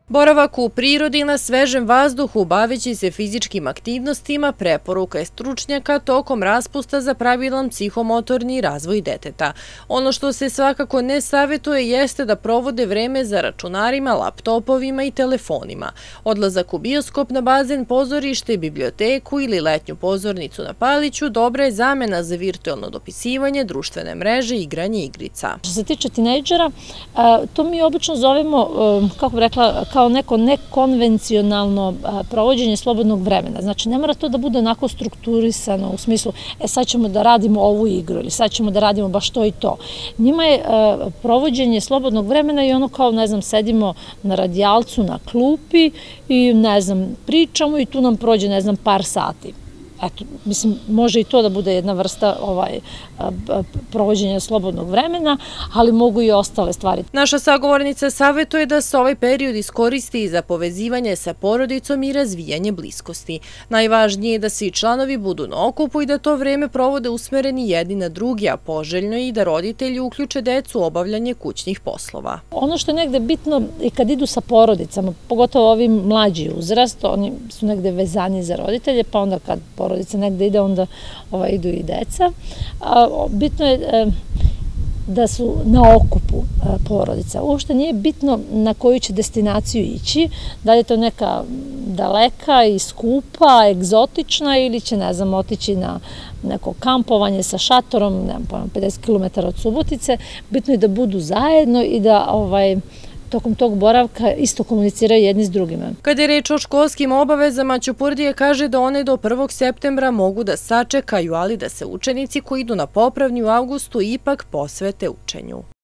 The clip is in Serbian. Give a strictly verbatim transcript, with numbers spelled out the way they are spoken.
Boravak u prirodi na svežem vazduhu, baveći se fizičkim aktivnostima, preporuka je stručnjaka tokom raspusta za pravilan psihomotorni razvoj deteta. Ono što se svakako ne savjetuje jeste da provode vreme za računarima, laptopovima i telefonima. Odlazak u bioskop, na bazen, pozorište, biblioteku ili letnju pozornicu na Paliću dobra je zamena za virtualno dopisivanje, društvene mreže i igranje igrica. Što se tiče tinejdžera, to mi obično zovemo, kako bih rekla, kao neko nekonvencionalno provođenje slobodnog vremena. Znači, ne mora to da bude onako strukturisano u smislu, e sad ćemo da radimo ovu igru ili sad ćemo da radimo baš to i to. Njima je provođenje slobodnog vremena i ono kao, ne znam, sedimo na radijalcu, na klupi i, ne znam, pričamo i tu nam prođe, ne znam, par sati. Eto, mislim, može i to da bude jedna vrsta ovaj, provođenja slobodnog vremena, ali mogu i ostale stvari. Naša sagovornica savjetuje da se ovaj period iskoristi za povezivanje sa porodicom i razvijanje bliskosti. Najvažnije je da svi članovi budu na okupu i da to vreme provode usmereni jedni na drugi, a poželjno je i da roditelji uključe decu u obavljanje kućnih poslova. Ono što je negde bitno i kad idu sa porodicama, pogotovo ovi mlađi uzrast, oni su negde vezani za roditelje, pa onda kad porodica negde ide, onda ovaj, idu i deca. Bitno je da su na okupu porodica. Uopšte nije bitno na koju će destinaciju ići, da li je to neka daleka i skupa, egzotična ili će, ne znam, otići na neko kampovanje sa šatorom, ne znam, pedeset kilometara od Subotice. Bitno je da budu zajedno i da ovaj, tokom tog boravka isto komuniciraju jedni s drugima. Kada je reč o školskim obavezama, Ćupurdije kaže da one do prvog septembra mogu da sačekaju, ali da se učenici koji idu na popravni u avgustu ipak posvete učenju.